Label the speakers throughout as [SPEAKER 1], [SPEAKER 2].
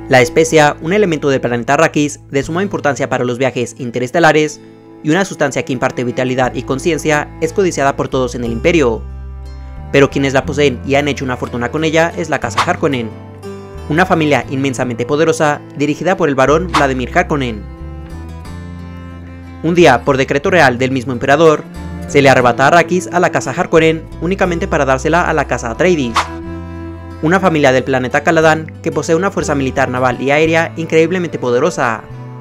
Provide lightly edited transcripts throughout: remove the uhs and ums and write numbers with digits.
[SPEAKER 1] La especia, un elemento del planeta Arrakis de suma importancia para los viajes interestelares y una sustancia que imparte vitalidad y conciencia, es codiciada por todos en el Imperio. Pero quienes la poseen y han hecho una fortuna con ella es la casa Harkonnen, una familia inmensamente poderosa dirigida por el barón Vladimir Harkonnen. Un día, por decreto real del mismo emperador, se le arrebata Arrakis a la casa Harkonnen únicamente para dársela a la casa Atreides, una familia del planeta Caladan que posee una fuerza militar naval y aérea increíblemente poderosa.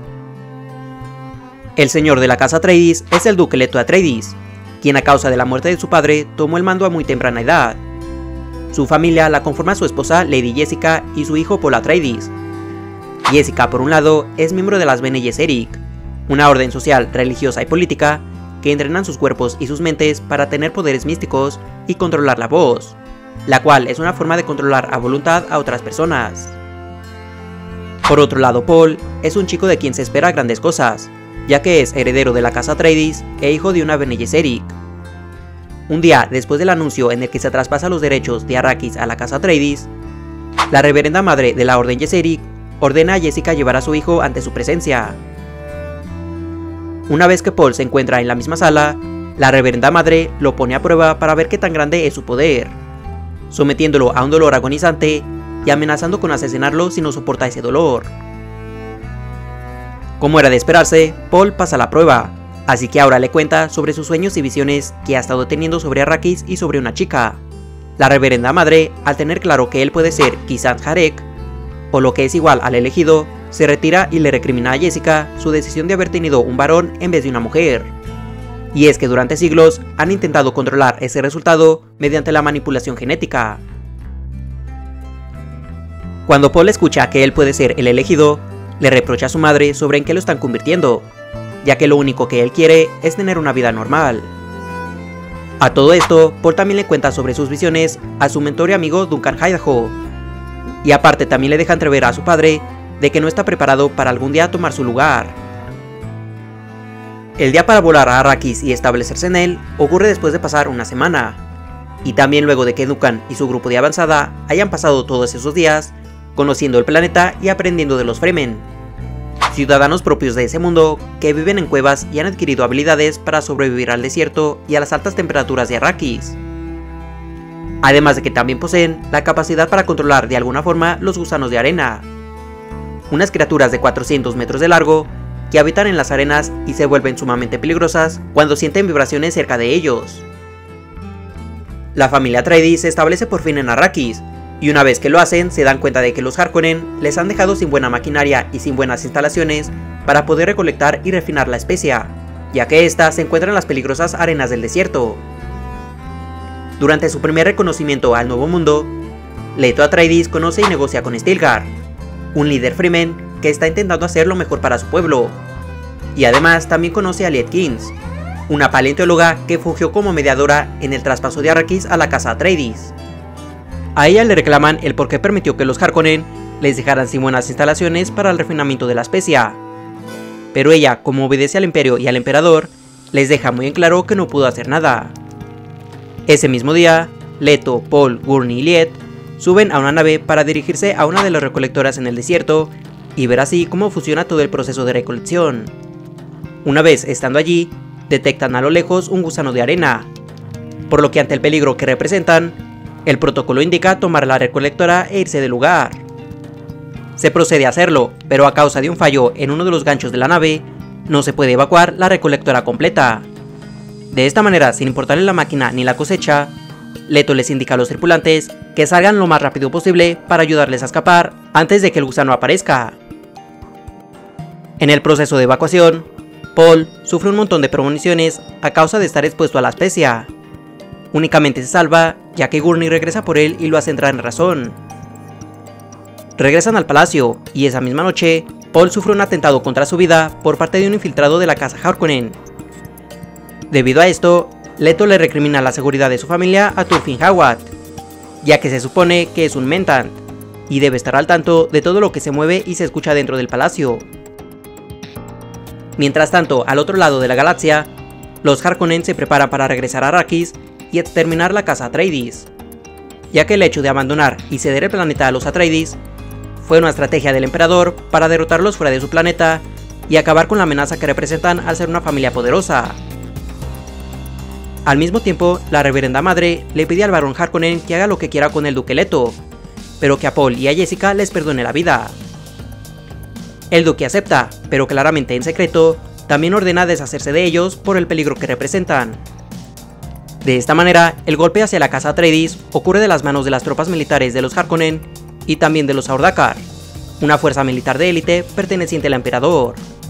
[SPEAKER 1] El señor de la casa Atreides es el duque Leto Atreides, quien a causa de la muerte de su padre tomó el mando a muy temprana edad. Su familia la conforma su esposa Lady Jessica y su hijo Paul Atreides. Jessica, por un lado, es miembro de las Bene Gesserit, una orden social, religiosa y política que entrenan sus cuerpos y sus mentes para tener poderes místicos y controlar la voz, la cual es una forma de controlar a voluntad a otras personas. Por otro lado, Paul es un chico de quien se espera grandes cosas, ya que es heredero de la casa Atreides e hijo de una Bene Gesserit. Un día después del anuncio en el que se traspasa los derechos de Arrakis a la casa Atreides, la reverenda madre de la orden Gesserit ordena a Jessica llevar a su hijo ante su presencia. Una vez que Paul se encuentra en la misma sala, la reverenda madre lo pone a prueba para ver qué tan grande es su poder, sometiéndolo a un dolor agonizante y amenazando con asesinarlo si no soporta ese dolor. Como era de esperarse, Paul pasa la prueba, así que ahora le cuenta sobre sus sueños y visiones que ha estado teniendo sobre Arrakis y sobre una chica. La reverenda madre, al tener claro que él puede ser Kizan Jarek, o lo que es igual al elegido, se retira y le recrimina a Jessica su decisión de haber tenido un varón en vez de una mujer. Y es que durante siglos han intentado controlar ese resultado mediante la manipulación genética. Cuando Paul escucha que él puede ser el elegido, le reprocha a su madre sobre en qué lo están convirtiendo, ya que lo único que él quiere es tener una vida normal. A todo esto, Paul también le cuenta sobre sus visiones a su mentor y amigo Duncan Idaho, y aparte también le deja entrever a su padre de que no está preparado para algún día tomar su lugar. El día para volar a Arrakis y establecerse en él ocurre después de pasar una semana, y también luego de que Duncan y su grupo de avanzada hayan pasado todos esos días conociendo el planeta y aprendiendo de los Fremen, ciudadanos propios de ese mundo que viven en cuevas y han adquirido habilidades para sobrevivir al desierto y a las altas temperaturas de Arrakis. Además de que también poseen la capacidad para controlar de alguna forma los gusanos de arena, unas criaturas de 400 metros de largo que habitan en las arenas y se vuelven sumamente peligrosas cuando sienten vibraciones cerca de ellos. La familia Atreides se establece por fin en Arrakis, y una vez que lo hacen se dan cuenta de que los Harkonnen les han dejado sin buena maquinaria y sin buenas instalaciones para poder recolectar y refinar la especia, ya que ésta se encuentra en las peligrosas arenas del desierto. Durante su primer reconocimiento al Nuevo Mundo, Leto Atreides conoce y negocia con Stilgar, un líder Fremen que está intentando hacer lo mejor para su pueblo, y además también conoce a Liet Kynes, una paleontóloga que fungió como mediadora en el traspaso de Arrakis a la casa Atreides. A ella le reclaman el por qué permitió que los Harkonnen les dejaran sin buenas instalaciones para el refinamiento de la especia, pero ella, como obedece al imperio y al emperador, les deja muy en claro que no pudo hacer nada. Ese mismo día, Leto, Paul, Gurney y Liet suben a una nave para dirigirse a una de las recolectoras en el desierto y ver así cómo funciona todo el proceso de recolección. Una vez estando allí, detectan a lo lejos un gusano de arena, por lo que ante el peligro que representan, el protocolo indica tomar la recolectora e irse del lugar. Se procede a hacerlo, pero a causa de un fallo en uno de los ganchos de la nave, no se puede evacuar la recolectora completa. De esta manera, sin importarle la máquina ni la cosecha, Leto les indica a los tripulantes que salgan lo más rápido posible para ayudarles a escapar antes de que el gusano aparezca. En el proceso de evacuación, Paul sufre un montón de premoniciones a causa de estar expuesto a la especia. Únicamente se salva ya que Gurney regresa por él y lo hace entrar en razón. Regresan al palacio y esa misma noche, Paul sufre un atentado contra su vida por parte de un infiltrado de la casa Harkonnen. Debido a esto, Leto le recrimina la seguridad de su familia a Thorfinn Hawat, ya que se supone que es un Mentat y debe estar al tanto de todo lo que se mueve y se escucha dentro del palacio. Mientras tanto, al otro lado de la galaxia, los Harkonnen se preparan para regresar a Arrakis y exterminar la casa Atreides, ya que el hecho de abandonar y ceder el planeta a los Atreides fue una estrategia del emperador para derrotarlos fuera de su planeta y acabar con la amenaza que representan al ser una familia poderosa. Al mismo tiempo, la reverenda madre le pide al barón Harkonnen que haga lo que quiera con el duque Leto, pero que a Paul y a Jessica les perdone la vida. El duque acepta, pero claramente en secreto, también ordena deshacerse de ellos por el peligro que representan. De esta manera, el golpe hacia la casa Atreides ocurre de las manos de las tropas militares de los Harkonnen y también de los Sardaukar, una fuerza militar de élite perteneciente al emperador.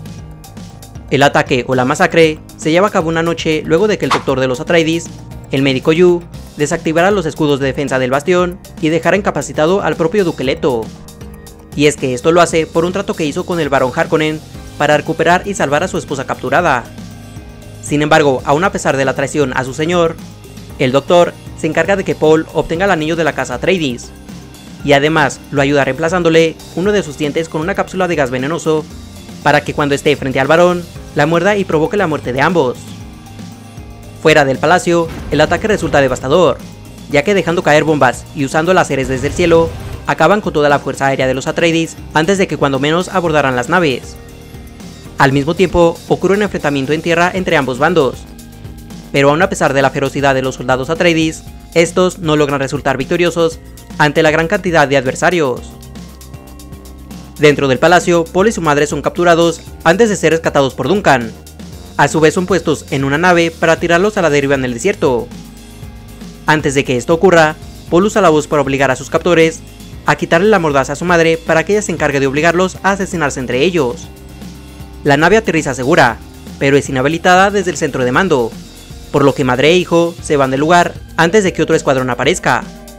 [SPEAKER 1] El ataque o la masacre se lleva a cabo una noche luego de que el doctor de los Atreides, el médico Yu, desactivara los escudos de defensa del bastión y dejara incapacitado al propio duque Leto. Y es que esto lo hace por un trato que hizo con el barón Harkonnen para recuperar y salvar a su esposa capturada. Sin embargo, aún a pesar de la traición a su señor, el doctor se encarga de que Paul obtenga el anillo de la casa Atreides, y además lo ayuda reemplazándole uno de sus dientes con una cápsula de gas venenoso para que cuando esté frente al varón, la muerda y provoque la muerte de ambos. Fuera del palacio, el ataque resulta devastador, ya que dejando caer bombas y usando láseres desde el cielo, acaban con toda la fuerza aérea de los Atreides antes de que cuando menos abordaran las naves. Al mismo tiempo, ocurre un enfrentamiento en tierra entre ambos bandos, pero aún a pesar de la ferocidad de los soldados Atreides, estos no logran resultar victoriosos ante la gran cantidad de adversarios. Dentro del palacio, Paul y su madre son capturados antes de ser rescatados por Duncan. A su vez son puestos en una nave para tirarlos a la deriva en el desierto. Antes de que esto ocurra, Paul usa la voz para obligar a sus captores a quitarle la mordaza a su madre para que ella se encargue de obligarlos a asesinarse entre ellos. La nave aterriza segura, pero es inhabilitada desde el centro de mando, por lo que madre e hijo se van del lugar antes de que otro escuadrón aparezca.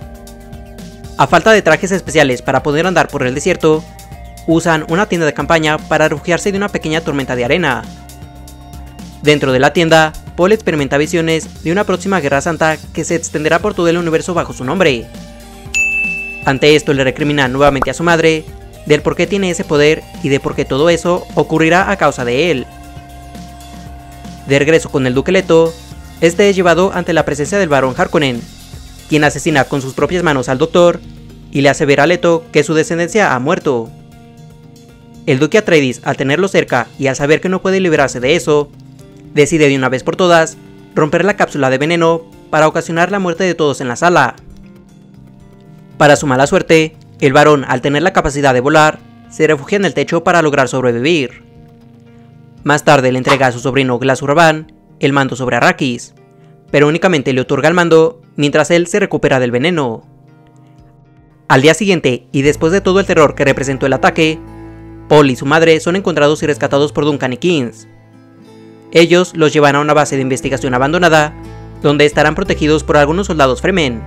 [SPEAKER 1] A falta de trajes especiales para poder andar por el desierto, usan una tienda de campaña para refugiarse de una pequeña tormenta de arena. Dentro de la tienda, Paul experimenta visiones de una próxima guerra santa que se extenderá por todo el universo bajo su nombre. Ante esto le recrimina nuevamente a su madre del por qué tiene ese poder y de por qué todo eso ocurrirá a causa de él. De regreso con el duque Leto, este es llevado ante la presencia del barón Harkonnen, quien asesina con sus propias manos al doctor y le hace ver a Leto que su descendencia ha muerto. El duque Atreides, al tenerlo cerca y al saber que no puede liberarse de eso, decide de una vez por todas romper la cápsula de veneno para ocasionar la muerte de todos en la sala. Para su mala suerte, el varón, al tener la capacidad de volar, se refugia en el techo para lograr sobrevivir. Más tarde le entrega a su sobrino Glazur Rabban el mando sobre Arrakis, pero únicamente le otorga el mando mientras él se recupera del veneno. Al día siguiente, y después de todo el terror que representó el ataque, Paul y su madre son encontrados y rescatados por Duncan y Kings. Ellos los llevan a una base de investigación abandonada, donde estarán protegidos por algunos soldados Fremen.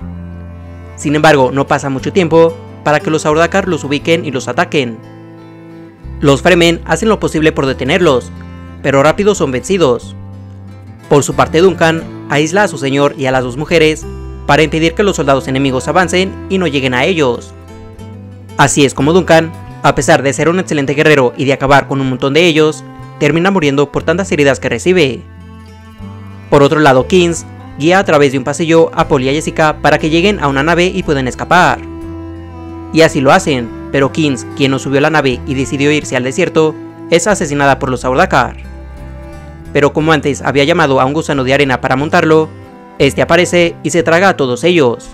[SPEAKER 1] Sin embargo, no pasa mucho tiempo para que los Sardaukar los ubiquen y los ataquen. Los Fremen hacen lo posible por detenerlos, pero rápido son vencidos. Por su parte, Duncan aísla a su señor y a las dos mujeres para impedir que los soldados enemigos avancen y no lleguen a ellos. Así es como Duncan, a pesar de ser un excelente guerrero y de acabar con un montón de ellos, termina muriendo por tantas heridas que recibe. Por otro lado, Kings guía a través de un pasillo a Paul y a Jessica para que lleguen a una nave y puedan escapar. Y así lo hacen, pero Kings, quien no subió a la nave y decidió irse al desierto, es asesinada por los Sardaukar. Pero como antes había llamado a un gusano de arena para montarlo, este aparece y se traga a todos ellos.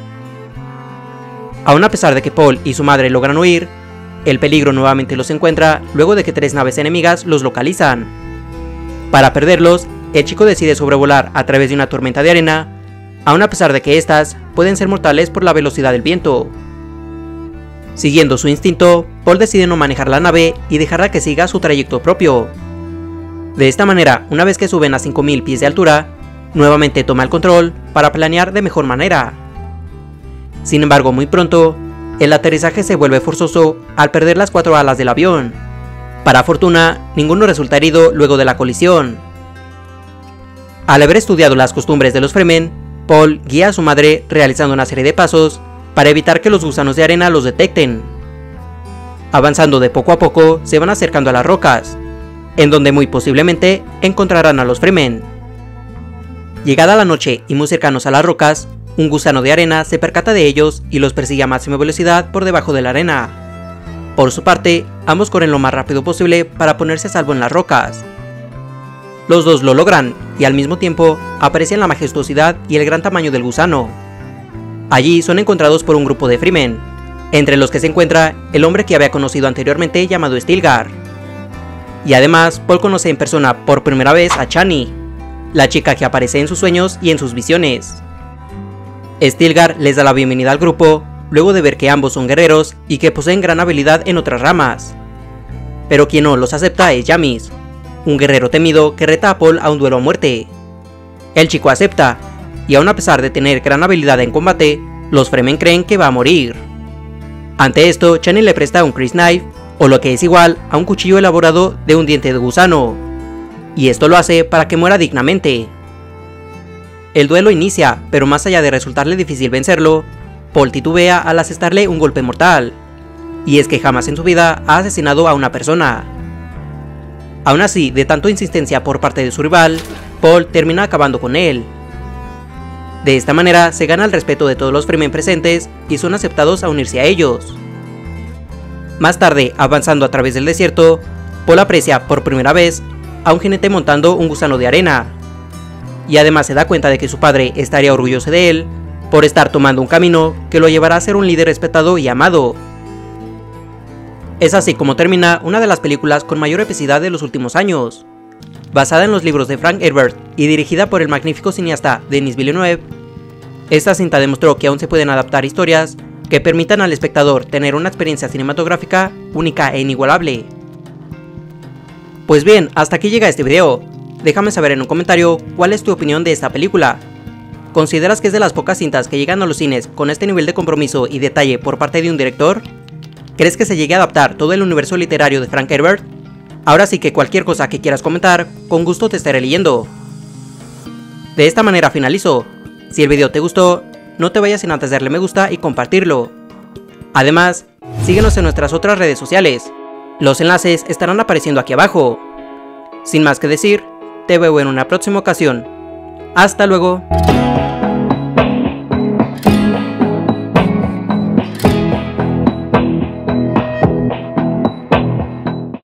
[SPEAKER 1] Aún a pesar de que Paul y su madre logran huir, el peligro nuevamente los encuentra luego de que 3 naves enemigas los localizan. Para perderlos, el chico decide sobrevolar a través de una tormenta de arena, aún a pesar de que estas pueden ser mortales por la velocidad del viento. Siguiendo su instinto, Paul decide no manejar la nave y dejarla que siga su trayecto propio. De esta manera, una vez que suben a 5000 pies de altura, nuevamente toma el control para planear de mejor manera. Sin embargo, muy pronto, el aterrizaje se vuelve forzoso al perder las 4 alas del avión. Para fortuna, ninguno resulta herido luego de la colisión. Al haber estudiado las costumbres de los Fremen, Paul guía a su madre realizando una serie de pasos para evitar que los gusanos de arena los detecten. Avanzando de poco a poco, se van acercando a las rocas, en donde muy posiblemente encontrarán a los Fremen. Llegada la noche y muy cercanos a las rocas, un gusano de arena se percata de ellos y los persigue a máxima velocidad por debajo de la arena. Por su parte, ambos corren lo más rápido posible para ponerse a salvo en las rocas. Los dos lo logran, y al mismo tiempo aprecian la majestuosidad y el gran tamaño del gusano. Allí son encontrados por un grupo de Fremen, entre los que se encuentra el hombre que había conocido anteriormente llamado Stilgar. Y además, Paul conoce en persona por primera vez a Chani, la chica que aparece en sus sueños y en sus visiones. Stilgar les da la bienvenida al grupo, luego de ver que ambos son guerreros y que poseen gran habilidad en otras ramas. Pero quien no los acepta es Jamis, un guerrero temido que reta a Paul a un duelo a muerte. El chico acepta, y aun a pesar de tener gran habilidad en combate, los Fremen creen que va a morir. Ante esto, Chani le presta un crysknife, o lo que es igual a un cuchillo elaborado de un diente de gusano, y esto lo hace para que muera dignamente. El duelo inicia, pero más allá de resultarle difícil vencerlo, Paul titubea al asestarle un golpe mortal, y es que jamás en su vida ha asesinado a una persona. Aún así, de tanta insistencia por parte de su rival, Paul termina acabando con él. De esta manera se gana el respeto de todos los Fremen presentes y son aceptados a unirse a ellos. Más tarde, avanzando a través del desierto, Paul aprecia por primera vez a un jinete montando un gusano de arena, y además se da cuenta de que su padre estaría orgulloso de él por estar tomando un camino que lo llevará a ser un líder respetado y amado. Es así como termina una de las películas con mayor epicidad de los últimos años. Basada en los libros de Frank Herbert y dirigida por el magnífico cineasta Denis Villeneuve, esta cinta demostró que aún se pueden adaptar historias que permitan al espectador tener una experiencia cinematográfica única e inigualable. Pues bien, hasta aquí llega este video. Déjame saber en un comentario cuál es tu opinión de esta película. ¿Consideras que es de las pocas cintas que llegan a los cines con este nivel de compromiso y detalle por parte de un director? ¿Crees que se llegue a adaptar todo el universo literario de Frank Herbert? Ahora sí que cualquier cosa que quieras comentar, con gusto te estaré leyendo. De esta manera finalizo. Si el video te gustó, no te vayas sin antes darle me gusta y compartirlo. Además, síguenos en nuestras otras redes sociales. Los enlaces estarán apareciendo aquí abajo. Sin más que decir, te veo en una próxima ocasión. Hasta luego.